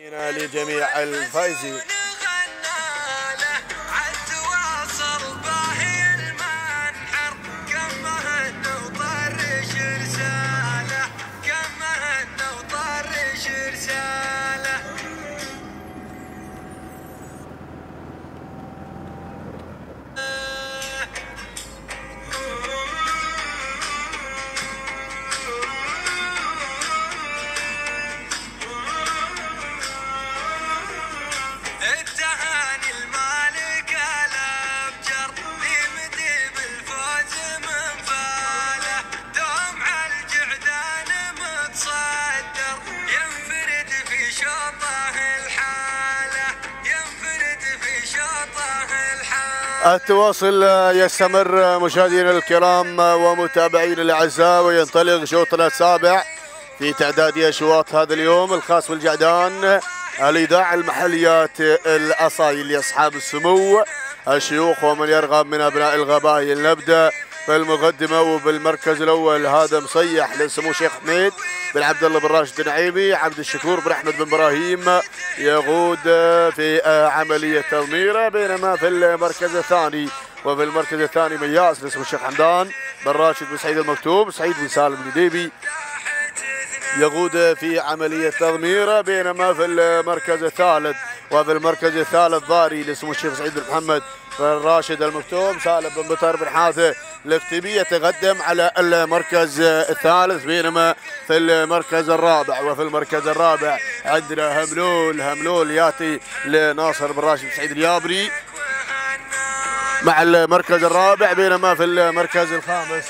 لجميع الفائزين. التواصل يستمر مشاهدينا الكرام ومتابعينا الاعزاء، وينطلق شوطنا السابع في تعداد اشواط هذا اليوم الخاص بالجعدان. الاذاعه المحليات الاصايل لاصحاب السمو الشيوخ ومن يرغب من ابناء القبائل. نبدا بالمقدمه وبالمركز الاول هذا مصيح لسمو الشيخ حميد بن عبد الله بن راشد النعيمي. عبد الشكور بن احمد بن ابراهيم يقود في عمليه تضميره، بينما في المركز الثاني مياس لسمو الشيخ حمدان بن راشد بن سعيد المكتوب. سعيد بن سالم بن ديبي يقود في عمليه تضميره، بينما في المركز الثالث ضاري لسمو الشيخ سعيد بن محمد بن راشد المكتوم. سالم بن بطر بن حاثه الاكتبي يتقدم على المركز الثالث، بينما في المركز الرابع عندنا هملول ياتي لناصر بن راشد بن سعيد اليابري مع المركز الرابع، بينما في المركز الخامس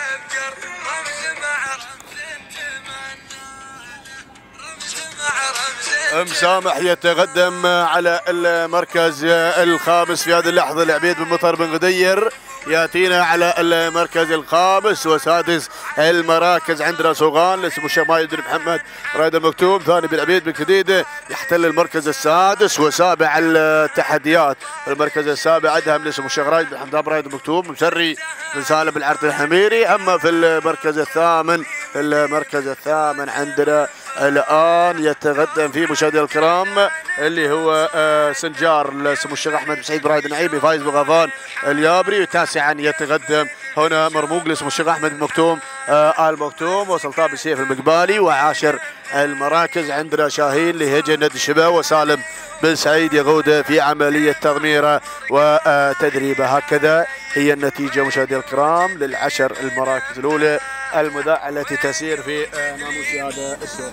مسامح يتقدم على المركز الخامس في هذه اللحظة. العبيد بن مطر بن غدير ياتينا على المركز الخامس، وسادس المراكز عندنا صوغان لسمو الشيخ مايد بن محمد رايد المكتوم. ثاني بن عبيد بن كديده يحتل المركز السادس، وسابع التحديات المركز السابع ادهم لسمو الشيخ رايد بن حمدان رايد المكتوم. مسري بن سالم بن العرض الحميري. اما في المركز الثامن عندنا الان يتقدم فيه مشاهدينا الكرام اللي هو سنجار لسمو الشيخ احمد بن سعيد بن رايد النعيمي فايز بغفان اليابري. تاسعا يتقدم هنا مرموق لسمو الشيخ احمد بن مكتوم ال مكتوم وسلطان بن سيف المقبالي. وعاشر المراكز عندنا شاهين لهجن ند الشبا وسالم بن سعيد يقود في عمليه تضميره وتدريبه. هكذا هي النتيجه مشاهدينا الكرام للعشر المراكز الاولى المذاعه التي تسير في ناموس هذا الشوط.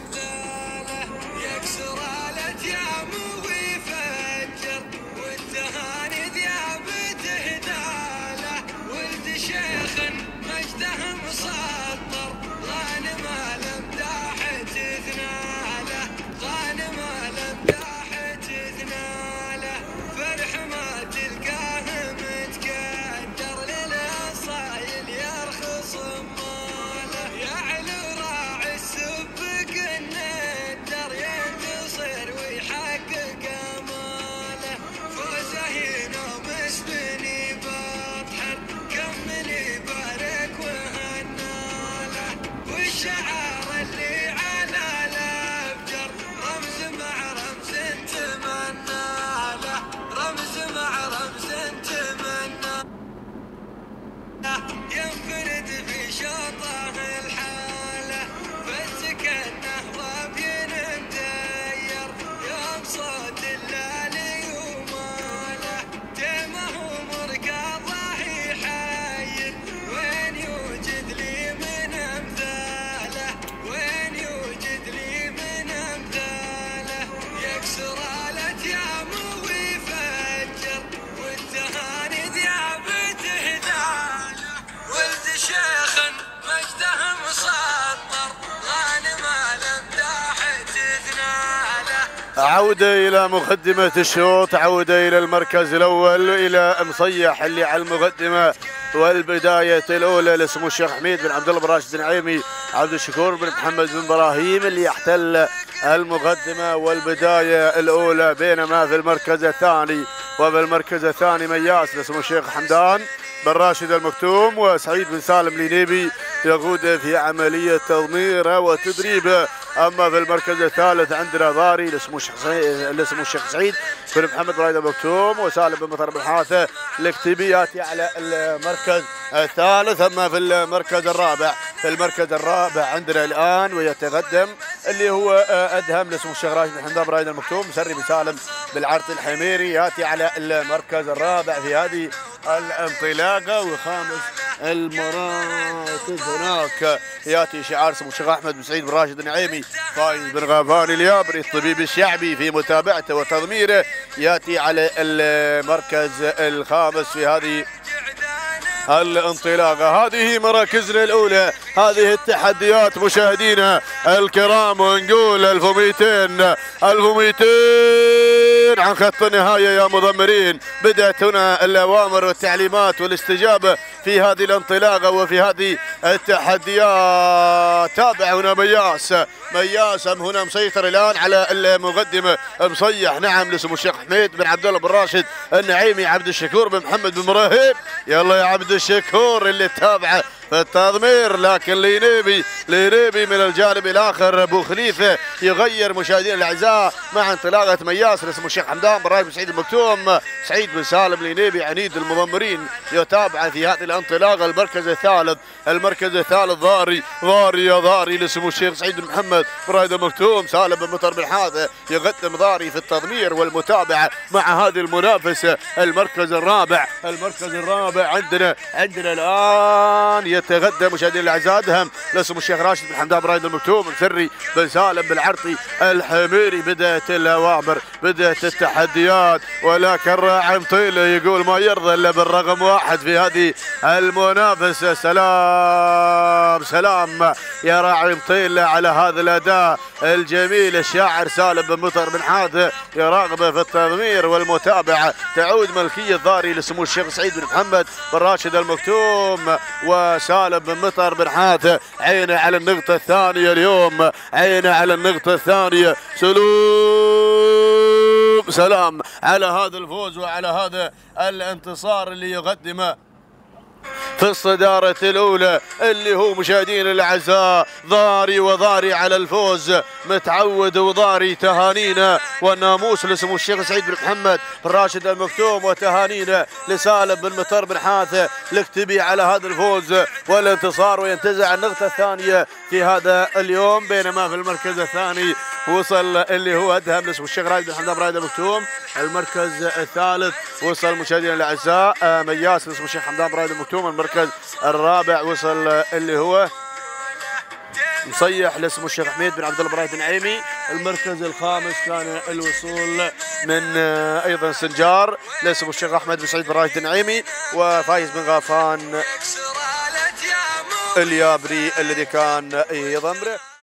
عودة إلى مقدمة الشوط، عودة إلى المركز الأول إلى مصيح اللي على المقدمة والبداية الأولى لسمو الشيخ حميد بن عبد الله بن راشد النعيمي. عبد الشكور بن محمد بن إبراهيم اللي يحتل المقدمة والبداية الأولى، بينما في المركز الثاني مياس لسمو الشيخ حمدان بن راشد المكتوم وسعيد بن سالم لينيبي يقود في عملية تضمير وتدريب. أما في المركز الثالث عندنا ضاري اللي اسمه الشيخ سعيد بن محمد رايد المكتوم وسالم بن مطر بن حاثة الكتبي ياتي على المركز الثالث. أما في المركز الرابع عندنا الآن ويتقدم اللي هو أدهم اللي اسمه الشيخ راشد بن حمدان رايد المكتوم. مسري بن سالم بالعرض الحميري ياتي على المركز الرابع في هذه الانطلاقة. وخامس المراكز هناك ياتي شعار اسمه الشيخ احمد بن سعيد بن راشد النعيمي فايز بن غافان اليابري الطبيب الشعبي في متابعته وتضميره ياتي على المركز الخامس في هذه الانطلاقة. هذه مراكزنا الأولى، هذه التحديات مشاهدينا الكرام، ونقول 1200 عن خط النهاية يا مضمرين. بدأت هنا الأوامر والتعليمات والاستجابة في هذه الانطلاقة وفي هذه التحديات. تابع هنا مياس هنا مسيطر الآن على المقدمة، مصيح نعم لسمو الشيخ حميد بن عبد الله بن راشد النعيمي. عبد الشكور بن محمد بن مرهب، يلا يا عبد الشكور اللي تابعه في التضمير. لكن لينيبي من الجانب الاخر ابو خليفه يغير مشاهدينا الاعزاء مع انطلاقه مياس اسمه الشيخ حمدان بن راشد بن سعيد المكتوم. سعيد بن سالم لينيبي عنيد المضمرين يتابع في هذه الانطلاقه. المركز الثالث ضاري لسمو الشيخ سعيد بن محمد بن راشد المكتوم. سالم بن مطر بن حاثة يقدم ضاري في التضمير والمتابعه مع هذه المنافسه. المركز الرابع عندنا الان يتقدم مشاهدينا الاعزاء ادهم لاسم الشيخ راشد بن حمدان بن راشد المكتوم. مسري بن سالم بالعرطي الحميري. بدات الاوامر، بدات التحديات، ولكن راعي مطيله يقول ما يرضى الا بالرقم واحد في هذه المنافسه. سلام يا راعي مطيله على هذا الاداء الجميل. الشاعر سالم بن مطر بن حاثة يراقبه في التضمير والمتابعه. تعود ملكيه ضاري لسمو الشيخ سعيد بن محمد بن راشد المكتوم وسالم بن مطر بن حاثة. عينه على النقطة الثانية اليوم، سلام على هذا الفوز وعلى هذا الانتصار اللي يقدمه في الصدارة الأولى اللي هو مشاهدين الأعزاء ضاري على الفوز. متعود وضاري تهانينا والناموس لسمو الشيخ سعيد بن محمد بن راشد المكتوم، وتهانينا لسالم بن مطر بن حاثة الكتبي على هذا الفوز والانتصار، وينتزع النقطة الثانية في هذا اليوم. بينما في المركز الثاني وصل اللي هو أدهم لسمو الشيخ راشد بن حمدان بن راشد المكتوم. المركز الثالث وصل مشاهدينا الأعزاء مياس لسمو الشيخ حمدان بن راشد المكتوم. المركز الرابع وصل اللي هو مصيح لاسمه الشيخ حميد بن عبد الله بن راشد النعيمي. المركز الخامس كان الوصول من ايضا سنجار لاسمه الشيخ احمد بن سعيد بن راشد النعيمي. وفايز بن غافان اليابري الذي كان يضمره.